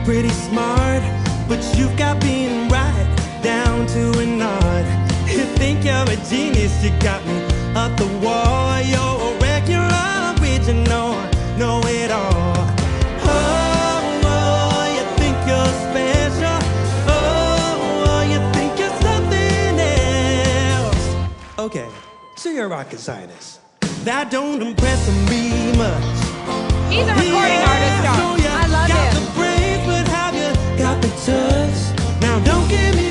pretty smart, but you've got being right down to an art. You think you're a genius, you got me up the wall. You're a regular original, know it all. Oh, you think you're special. Oh, you think you're something else. Okay, so you're a rocket scientist. That don't impress me much. He's a recording artist, though. I love got him. the brains, but have you got the touch? Now don't give me